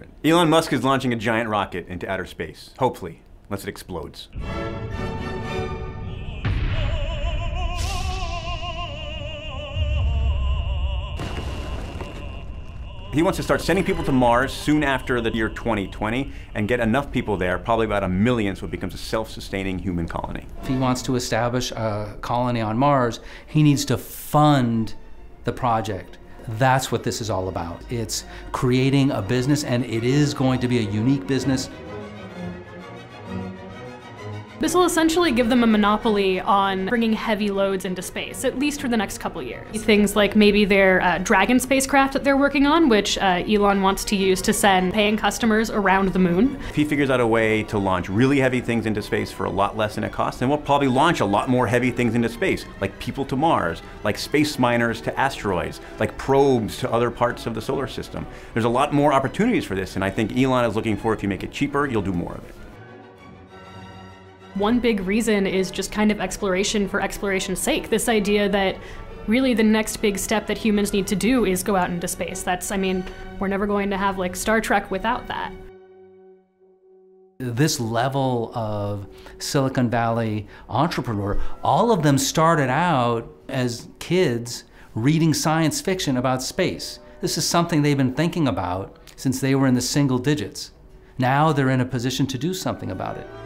secret. Elon Musk is launching a giant rocket into outer space. Hopefully, unless it explodes. He wants to start sending people to Mars soon after the year 2020 and get enough people there, probably about 1 million, so it becomes a self-sustaining human colony. If he wants to establish a colony on Mars, he needs to fund the project. That's what this is all about. It's creating a business, and it is going to be a unique business. This will essentially give them a monopoly on bringing heavy loads into space, at least for the next couple years. Things like maybe their Dragon spacecraft that they're working on, which Elon wants to use to send paying customers around the moon. If he figures out a way to launch really heavy things into space for a lot less than it costs, then we'll probably launch a lot more heavy things into space, like people to Mars, like space miners to asteroids, like probes to other parts of the solar system. There's a lot more opportunities for this, and I think Elon is looking for, if you make it cheaper, you'll do more of it. One big reason is just kind of exploration for exploration's sake. This idea that really the next big step that humans need to do is go out into space. I mean, we're never going to have like Star Trek without that. This level of Silicon Valley entrepreneur, all of them started out as kids reading science fiction about space. This is something they've been thinking about since they were in the single digits. Now they're in a position to do something about it.